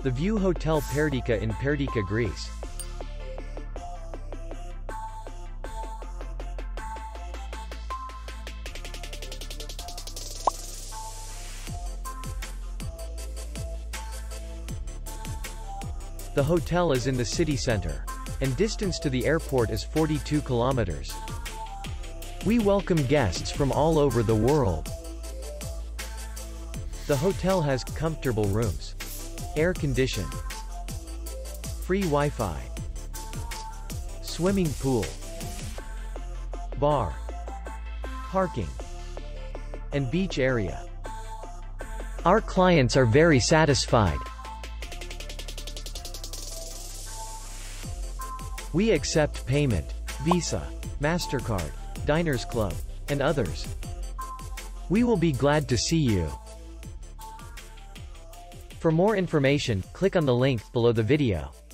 The View Hotel Perdika in Perdika, Greece. The hotel is in the city center, and distance to the airport is 42 kilometers. We welcome guests from all over the world. The hotel has comfortable rooms, air conditioned, free Wi-Fi, swimming pool, bar, parking, and beach area. Our clients are very satisfied. We accept payment, Visa, MasterCard, Diners Club, and others. We will be glad to see you. For more information, click on the link below the video.